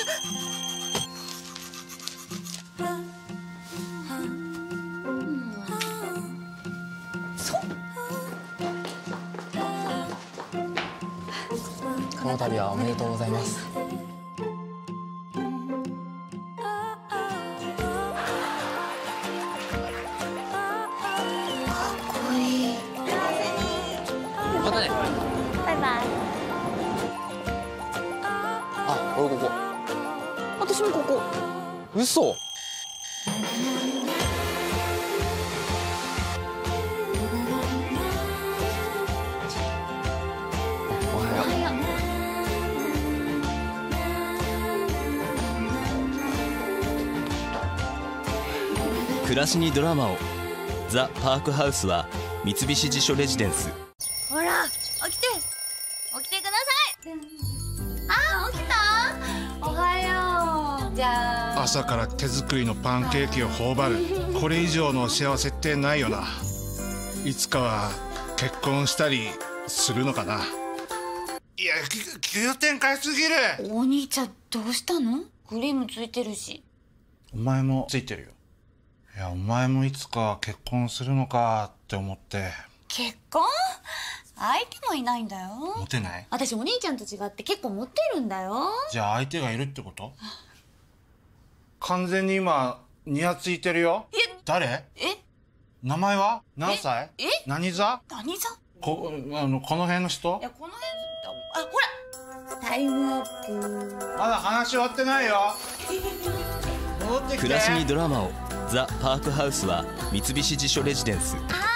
この度はおめでとうございます。またね。 バイバイ。 あ、俺ここ。 私もここ。 嘘。おはよう。暮らしにドラマを。ザ・パークハウスは三菱地所レジデンス。 ほら、起きて。起きてください。あ、起きた？おはよう。じゃあ。 朝から手作りのパンケーキを頬張る。これ以上の幸せってないよな。いつかは結婚したりするのかな。いや、急展開すぎる。 お兄ちゃんどうしたの？クリームついてるし。 お前もついてるよ。いや、お前もいつか結婚するのかって思って。 結婚？相手もいないんだよ。 モテない？ 私お兄ちゃんと違って結構モテるんだよ。 じゃあ相手がいるってこと？完全に今ニヤついてるよ。誰？名前は？何歳？何座？ 何座？ この辺の人？ いや、この辺。あ、ほら。タイムアップ。 まだ話終わってないよ。戻ってきて。 暮らしにドラマを。ザ・パークハウスは三菱地所レジデンス。